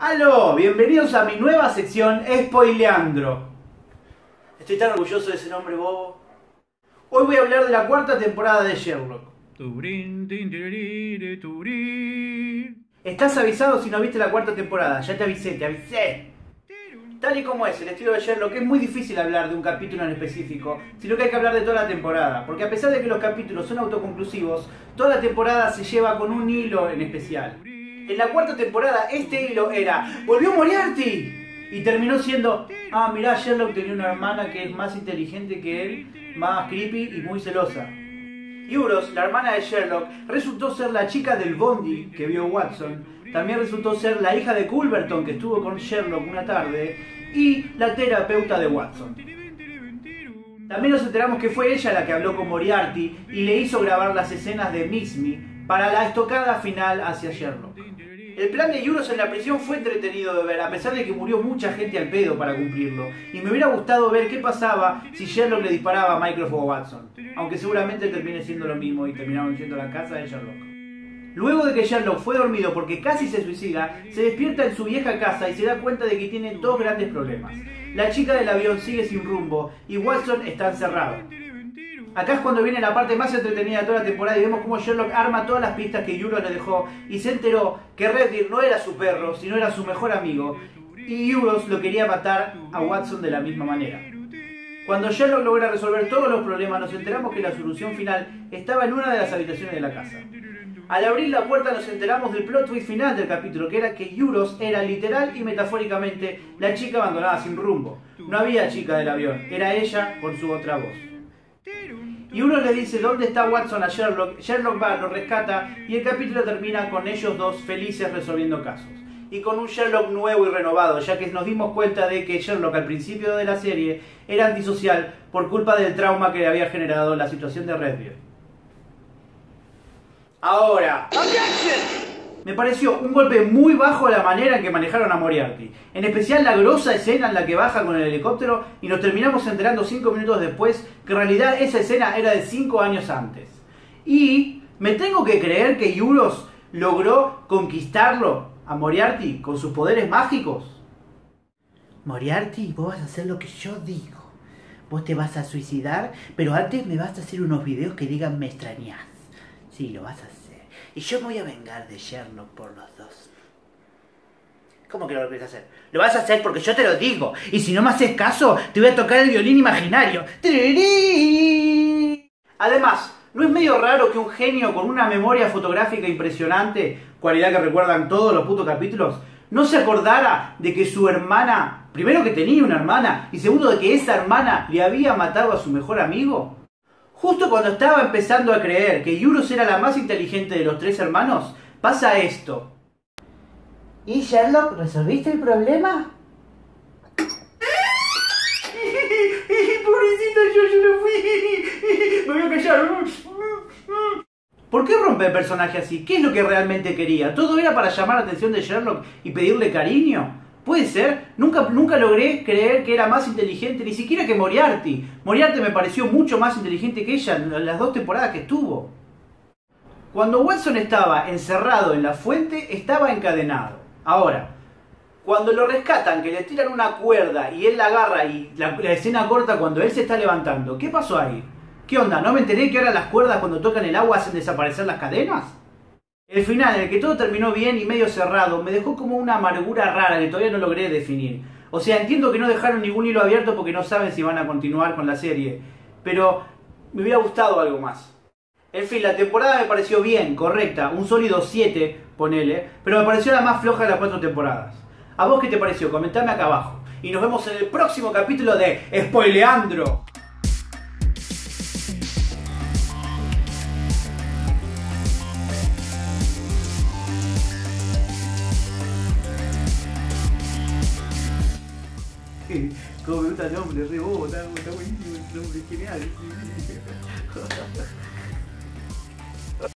¡Aló! Bienvenidos a mi nueva sección Spoileandro. Estoy tan orgulloso de ese nombre bobo. Hoy voy a hablar de la cuarta temporada de Sherlock. Estás avisado si no viste la cuarta temporada. Ya te avisé. Tal y como es el estilo de Sherlock, es muy difícil hablar de un capítulo en específico, sino que hay que hablar de toda la temporada, porque a pesar de que los capítulos son autoconclusivos, toda la temporada se lleva con un hilo en especial. En la cuarta temporada este hilo era ¡volvió Moriarty! Y terminó siendo mirá, Sherlock tenía una hermana que es más inteligente que él, más creepy y muy celosa. Euros, la hermana de Sherlock, resultó ser la chica del bondi que vio Watson. También resultó ser la hija de Culberton que estuvo con Sherlock una tarde y la terapeuta de Watson. También nos enteramos que fue ella la que habló con Moriarty y le hizo grabar las escenas de Miss Me para la estocada final hacia Sherlock. El plan de Euros en la prisión fue entretenido de ver, a pesar de que murió mucha gente al pedo para cumplirlo. Y me hubiera gustado ver qué pasaba si Sherlock le disparaba a Mycroft o Watson. Aunque seguramente termine siendo lo mismo y terminaron yendo a la casa de Sherlock. Luego de que Sherlock fue dormido porque casi se suicida, se despierta en su vieja casa y se da cuenta de que tiene dos grandes problemas. La chica del avión sigue sin rumbo y Watson está encerrado. Acá es cuando viene la parte más entretenida de toda la temporada y vemos cómo Sherlock arma todas las pistas que Euros le dejó y se enteró que Redbeard no era su perro, sino era su mejor amigo y Euros lo quería matar a Watson de la misma manera. Cuando Sherlock logra resolver todos los problemas, nos enteramos que la solución final estaba en una de las habitaciones de la casa. Al abrir la puerta nos enteramos del plot twist final del capítulo, que era que Euros era literal y metafóricamente la chica abandonada sin rumbo. No había chica del avión, era ella con su otra voz. Y uno le dice dónde está Watson a Sherlock, Sherlock va, lo rescata y el capítulo termina con ellos dos felices resolviendo casos. Y con un Sherlock nuevo y renovado, ya que nos dimos cuenta de que Sherlock al principio de la serie era antisocial por culpa del trauma que le había generado la situación de Redbeard. Ahora, me pareció un golpe muy bajo la manera en que manejaron a Moriarty. En especial la grosa escena en la que baja con el helicóptero y nos terminamos enterando 5 minutos después que en realidad esa escena era de 5 años antes. Y me tengo que creer que Euros logró conquistarlo a Moriarty con sus poderes mágicos. Moriarty, vos vas a hacer lo que yo digo. Vos te vas a suicidar, pero antes me vas a hacer unos videos que digan me extrañás. Sí, lo vas a hacer. Y yo me voy a vengar de Sherlock por los dos. ¿Cómo que lo vas a hacer? Lo vas a hacer porque yo te lo digo. Y si no me haces caso, te voy a tocar el violín imaginario. Además, ¿no es medio raro que un genio con una memoria fotográfica impresionante, cualidad que recuerdan todos los putos capítulos, no se acordara de que su hermana, primero que tenía una hermana, y segundo de que esa hermana le había matado a su mejor amigo? Justo cuando estaba empezando a creer que Euros era la más inteligente de los tres hermanos, pasa esto. ¿Y Sherlock, resolviste el problema? Pobrecita, yo no fui. Me voy a callar. ¿Por qué rompe el personaje así? ¿Qué es lo que realmente quería? ¿Todo era para llamar la atención de Sherlock y pedirle cariño? ¿Puede ser? Nunca logré creer que era más inteligente, ni siquiera que Moriarty. Moriarty me pareció mucho más inteligente que ella en las 2 temporadas que estuvo. Cuando Watson estaba encerrado en la fuente, estaba encadenado. Ahora, cuando lo rescatan, que le tiran una cuerda y él la agarra y la escena corta cuando él se está levantando, ¿qué pasó ahí? ¿Qué onda? ¿No me enteré que ahora las cuerdas cuando tocan el agua hacen desaparecer las cadenas? El final, en el que todo terminó bien y medio cerrado, me dejó como una amargura rara que todavía no logré definir. O sea, entiendo que no dejaron ningún hilo abierto porque no saben si van a continuar con la serie, pero me hubiera gustado algo más. En fin, la temporada me pareció bien, correcta, un sólido 7, ponele, pero me pareció la más floja de las 4 temporadas. ¿A vos qué te pareció? Comentame acá abajo. Y nos vemos en el próximo capítulo de Spoileandro. Como me gusta el nombre, re bobo, está buenísimo el nombre, genial.